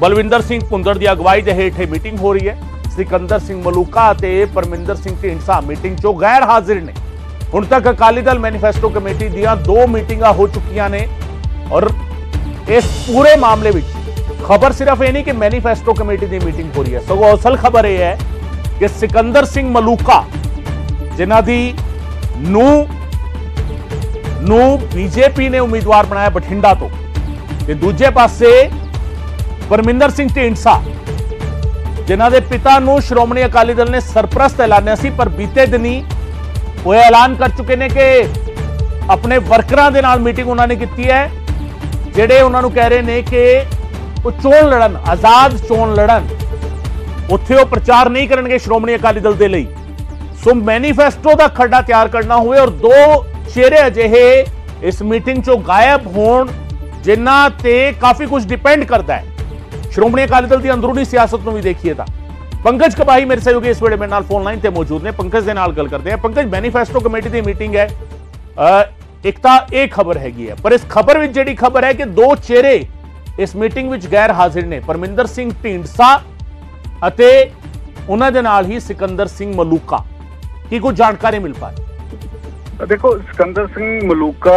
बलविंदर सिंह भुंदड़ की अगवाई के हेठ मीटिंग हो रही है। सिकंदर सिंह मलूका ते परमिंदर सिंह ढींडसा मीटिंग चो गैर हाजिर ने। हुण तक अकाली दल मैनीफेस्टो कमेटी दियां 2 मीटिंगां हो चुकियां ने और इस पूरे मामले में खबर सिर्फ ये नहीं कि मैनीफेस्टो कमेटी की मीटिंग हो रही है, सगों असल खबर यह है कि सिकंदर सिंह मलूका जिन्हां दी नू बीजेपी ने उम्मीदवार बनाया बठिंडा तो, ते दूजे पासे परमिंदर सिंह ढींडसा जिन्हां दे पिता नू श्रोमणी अकाली दल ने सरप्रस्त ऐलानिया सी, पर बीते दिनी वो ऐलान कर चुके ने कि अपने वर्करां दे नाल मीटिंग उन्होंने की है, जिहड़े उन्होंने कह रहे हैं कि वो चोण लड़न, आजाद चोण लड़न, उत्थे वो प्रचार नहीं करेंगे श्रोमणी अकाली दल दे लई। सो मैनीफेस्टो का खड्डा तैयार करना हुए और 2 चेहरे अजिहे इस मीटिंग चो गायब होण जिन्हां ते काफी कुछ डिपेंड करता है। श्रोमणी अकाली दल की अंदरूनी सियासत में भी देखिए तो पंकज कबाही मेरे सहयोगी इस वेले मेरे नाल फोन लाइन ते मौजूद ने। पंकज दे नाल गल करते हैं। पंकज, मैनीफेस्टो कमेटी की मीटिंग है, एक तो यह खबर हैगी है, पर इस खबर में जिहड़ी खबर है कि 2 चेहरे इस मीटिंग में गैर हाजिर ने, परमिंदर सिंह ढींडसा अते उन्हां दे नाल ही सिकंदर सिंह मलूका। की कुछ जानकारी मिल पाई? देखो, सिकंदर सिंह मलूका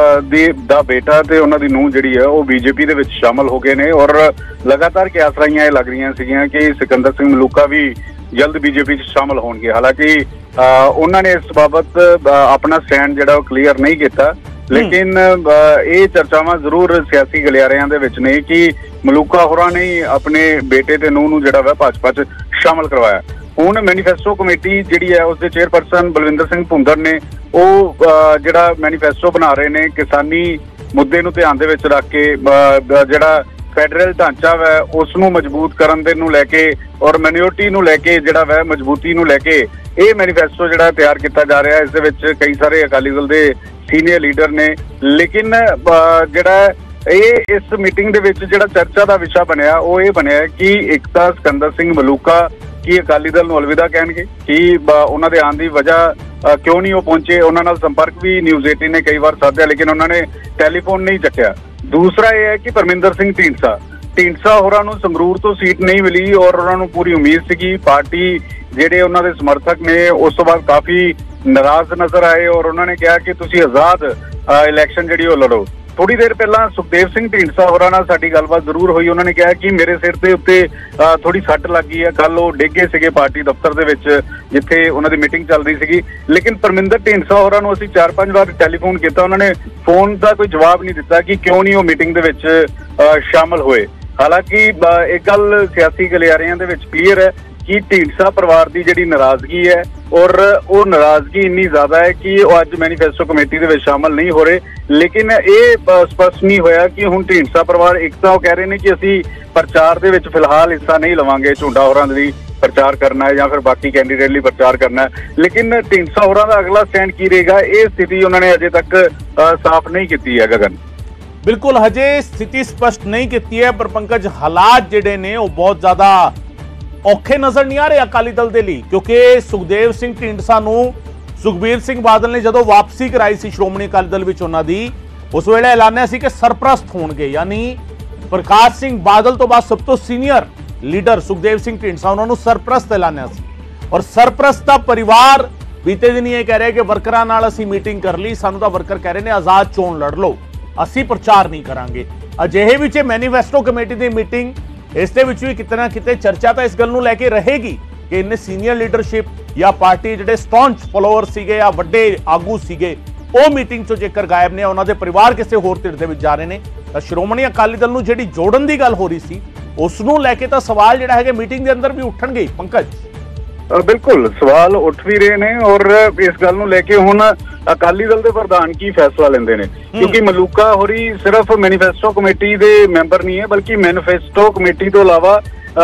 दा बेटा ते उन्हां दी नूंह जिहड़ी है वो बीजेपी दे विच शामिल हो गए ने और लगातार कियासराइयां लग रही सीगियां कि सिकंदर सिंह मलूका भी जल्द बीजेपी च शामिल होणगे। हालांकि उन्होंने इस बाबत अपना स्टैंड जिहड़ा क्लीयर नहीं किया, लेकिन ये चर्चावां जरूर सियासी गलियारियां दे विच ने कि मलूका होरां ने अपने बेटे ते नूंह नूं जिहड़ा वा भाजपा च शामिल करवाया। हुण मैनीफेस्टो कमेटी जिहड़ी है उसके चेयरपर्सन बलविंदर सिंह भुंदड़ ने वो जिहड़ा मैनीफेस्टो बना रहे ने किसानी मुद्दे नूं ध्यान दे विच रख के जिहड़ा फैडरल ढांचा वै उसनूं मजबूत करन दे नूं लैके और माइनॉरिटी नूं लैके जिहड़ा वै मजबूती नूं लैके ये मैनीफेस्टो जिहड़ा तैयार किया जा रहा है। इस दे विच कई सारे अकाली दल दे सीनियर लीडर ने, लेकिन जिहड़ा ये इस मीटिंग दे विच जिहड़ा चर्चा का विषय बनया वो ये बनया कि एक तां सिकंदर सिंह मलूका की अकाली दल नूं अलविदा कहणगे कि उन्हां दे आउण दी वजह क्यों नहीं वो पहुंचे। उन्हां नाल संपर्क भी न्यूज़ 18 ने कई बार साधिया, लेकिन उन्होंने टैलीफोन नहीं चुकया। दूसरा यह है कि परमिंदर सिंह ढींडसा होरां नूं संगरूर तो सीट नहीं मिली और उन्हां नूं पूरी उम्मीद सी। पार्टी जिहड़े उन्हां दे समर्थक ने उस तो बाद काफ़ी नाराज नज़र आए और उन्होंने कहा कि तुसीं आज़ाद इलैक्शन जिहड़ी वो लड़ो। थोड़ी देर पहला सुखदेव सिंह ढींडसा होरां नाल साडी गलबात जरूर हुई। उन्होंने कहा कि मेरे सिर के उत्ते थोड़ी सट लग गई है, कल वो डिग गए सीगे पार्टी दफ्तर दे विच जिथे उन्हां दी मीटिंग चल रही सीगी। लेकिन परमिंदर ढींडसा होरां नूं असीं 4-5 बार टैलीफोन किया, उन्होंने फोन का कोई जवाब नहीं दिता कि क्यों नहीं वो मीटिंग दे विच शामिल होए। हालांकि एक गल सियासी गलियारियां दे विच क्लीयर है कि ढींडसा परिवार की जिहड़ी नाराजगी है और वो नाराजगी इन्नी ज्यादा है कि वो अज मैनीफेस्टो कमेटी दे विच शामिल नहीं हो रहे। लेकिन ये स्पष्ट नहीं होया कि हुण ढींडसा परिवार एक तो कह रहे हैं कि असीं प्रचार दे विच फिलहाल हिस्सा नहीं लवांगे, झुंडा होरां दी प्रचार करना है या फिर बाकी कैंडीडेट लिए प्रचार करना है। लेकिन ढींडसा होरां दा अगला स्टैंड की रहेगा ये स्थिति उन्होंने अजे तक साफ नहीं की है। गगन, बिल्कुल हजे स्थिति स्पष्ट नहीं की है, पर पंकज हालात जिहड़े ने वो बहुत ज्यादा औखे नजर नहीं आ रहे अकाली दल दे लई, क्योंकि सुखदेव सिंह ढींडसा नूं सुखबीर सिंह बादल ने जदों वापसी कराई सी श्रोमणी अकाली दल विच उन्हां दी, उस वेले ऐलानिया सी कि सरप्रस्त होणगे, यानी प्रकाश सिंह बादल तो बाद सब तो सीनियर लीडर सुखदेव सिंह ढींडसा उन्होंने सरप्रस्त ऐलानिया सी। और सरप्रस्त दा परिवार बीते दिन ये कह रहे कि वर्करां नाल असीं मीटिंग कर ली, सानूं तां वर्कर कह रहे ने आजाद चोण लड़ लो, असीं प्रचार नहीं करांगे। अजिहे विच मैनीफेस्टो कमेटी की मीटिंग इस दे विच भी किते ना किते चर्चा तो इस गल नूं लैके रहेगी कि इन्ने सीनियर लीडरशिप या पार्टी जिहड़े स्टॉन्च फॉलोअर सीगे या वड्डे आगू सीगे वो मीटिंग चों जेकर गायब ने, उन्हां दे परिवार किसी होर धिर दे विच जा रहे ने, तां श्रोमणी अकाली दल नूं जिहड़ी जोड़न दी गल हो रही सी उस नूं लैके तां सवाल जिहड़ा है मीटिंग दे अंदर भी उठणगे। पंकज, बिल्कुल सवाल उठ भी रहे हैं और इस गल नूं लैके हुण अकाली दल के प्रधान की फैसला लेंदे ने, क्योंकि मलूका होरी सिर्फ मैनीफेस्टो कमेटी के मैंबर नहीं है बल्कि मैनीफेस्टो कमेटी तो इलावा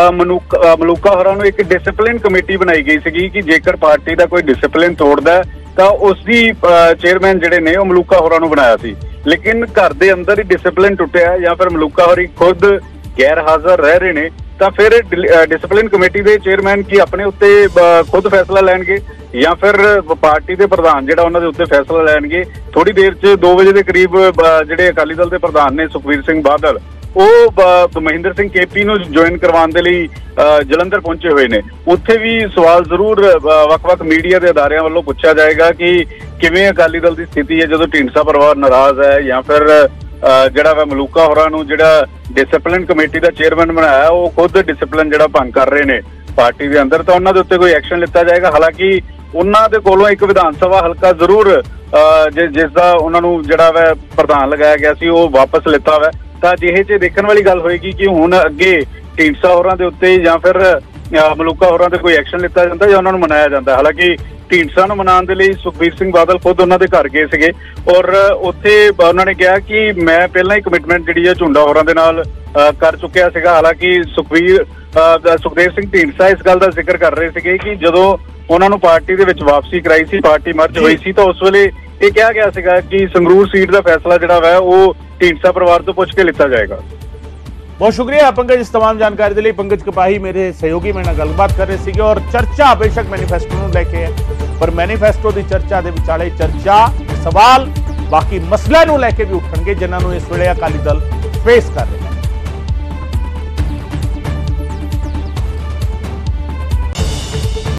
मलूका होरां नूं एक डिसिपलिन कमेटी बनाई गई सी कि जेकर पार्टी का कोई डिसिपलिन तोड़दा है तो उसकी चेयरमैन जिहड़े ने मलूका होरां नूं बनाया सी। लेकिन घर के अंदर ही डिसिपलिन टुटिया या फिर मलूका होरी खुद गैर हाजिर रह रहे हैं तो फिर डिसिपलिन कमेटी के चेयरमैन की अपने उत्ते खुद फैसला लैणगे या फिर पार्टी के प्रधान जिहड़ा उन्हां दे उत्ते फैसला लैणगे। थोड़ी देर च 2 बजे के करीब जिहड़े अकाली दल के प्रधान ने सुखबीर सिंह बादल ਉਹ ਮਹਿੰਦਰ ਸਿੰਘ ਕੇਪੀ ਨੂੰ ਜੁਆਇਨ ਕਰਵਾਉਣ ਦੇ ਲਈ ਜਲੰਧਰ ਪਹੁੰਚੇ ਹੋਏ ਨੇ। ਉੱਥੇ ਵੀ ਸਵਾਲ ਜ਼ਰੂਰ ਵੱਖ-ਵੱਖ ਮੀਡੀਆ ਦੇ ਅਦਾਰਿਆਂ ਵੱਲੋਂ ਪੁੱਛਿਆ ਜਾਏਗਾ ਕਿ ਕਿਵੇਂ ਅਕਾਲੀ ਦਲ ਦੀ ਸਥਿਤੀ ਹੈ ਜਦੋਂ ਢੀਂਡਸਾ ਪਰਿਵਾਰ ਨਾਰਾਜ਼ ਹੈ, ਜਾਂ ਫਿਰ ਜਿਹੜਾ ਵਾ ਮਲੂਕਾ ਹੋਰਾਂ ਨੂੰ ਜਿਹੜਾ ਡਿਸਪਲਿਨ ਕਮੇਟੀ ਦਾ ਚੇਅਰਮੈਨ ਬਣਾਇਆ ਉਹ ਖੁਦ ਡਿਸਪਲਿਨ ਜਿਹੜਾ ਭੰਗ ਕਰ ਰਹੇ ਨੇ ਪਾਰਟੀ ਦੇ ਅੰਦਰ, ਤਾਂ ਉਹਨਾਂ ਦੇ ਉੱਤੇ ਕੋਈ ਐਕਸ਼ਨ ਲਿੱਤਾ ਜਾਏਗਾ। ਹਾਲਾਂਕਿ ਉਹਨਾਂ ਦੇ ਕੋਲੋਂ ਇੱਕ ਵਿਧਾਨ ਸਭਾ ਹਲਕਾ ਜ਼ਰੂਰ ਜਿਸ ਦਾ ਉਹਨਾਂ ਨੂੰ ਜਿਹੜਾ ਵਾ ਪ੍ਰਧਾਨ ਲਗਾਇਆ ਗਿਆ ਸੀ ਉਹ ਵਾਪਸ ਲਿੱਤਾ ਵਾ। ਤਾਂ ਜਿਹੇ 'ਚ ਦੇਖਣ ਵਾਲੀ ਗੱਲ ਹੋਏਗੀ ਕਿ ਹੁਣ ਅੱਗੇ ਢੀਂਡਸਾ ਹੋਰਾਂ ਦੇ ਉੱਤੇ ਜਾਂ ਫਿਰ ਮਲੂਕਾ ਹੋਰਾਂ ਤੇ ਕੋਈ ਐਕਸ਼ਨ ਲਿੱਤਾ ਜਾਂਦਾ ਜਾਂ ਉਹਨਾਂ ਨੂੰ ਮਨਾਇਆ ਜਾਂਦਾ। ਹਾਲਾਂਕਿ ਢੀਂਡਸਾ ਨੂੰ ਮਨਾਉਣ ਦੇ ਲਈ ਸੁਖਬੀਰ ਸਿੰਘ ਬਾਦਲ ਖੁਦ ਉਹਨਾਂ ਦੇ ਘਰ ਗਏ ਸੀਗੇ ਔਰ ਉੱਥੇ ਉਹਨਾਂ ਨੇ ਕਿਹਾ ਕਿ ਮੈਂ ਪਹਿਲਾਂ ਹੀ ਕਮਿਟਮੈਂਟ ਜਿਹੜੀ ਹੈ ਝੁੰਡਾ ਹੋਰਾਂ ਦੇ ਨਾਲ ਕਰ ਚੁੱਕਿਆ ਸੀਗਾ। ਹਾਲਾਂਕਿ ਸੁਖਦੇਵ ਸਿੰਘ ਢੀਂਡਸਾ ਇਸ ਗੱਲ ਦਾ ਜ਼ਿਕਰ ਕਰ ਰਹੇ ਸੀਗੇ ਕਿ ਜਦੋਂ ਉਹਨਾਂ ਨੂੰ ਪਾਰਟੀ ਦੇ ਵਿੱਚ ਵਾਪਸੀ ਕਰਾਈ ਸੀ, ਪਾਰਟੀ ਮਰਜ ਹੋਈ ਸੀ, ਤਾਂ ਉਸ ਵੇਲੇ ਇਹ ਕਿਹਾ ਗਿਆ ਸੀਗਾ ਕਿ ਸੰਗਰੂਰ ਸੀਟ ਦਾ ਫੈਸਲਾ ਜਿਹੜਾ ਵਾ ਉਹ ਢੀਂਡਸਾ ਪਰਿਵਾਰ ਤੋਂ ਪੁੱਛ ਕੇ ਲਿੱਤਾ ਜਾਏਗਾ। बहुत शुक्रिया पंकज इस तमाम जानकारी के लिए। पंकज कपाही मेरे सहयोगी मेरे नाल गलबात कर रहे थे और चर्चा बेशक मैनीफेस्टो नूं लैके है, पर मैनीफेस्टो की चर्चा के विचाले चर्चा सवाल बाकी मसले नूं लैके भी उठणगे जिन्हां नूं इस वेले अकाली दल फेस कर रहे हैं।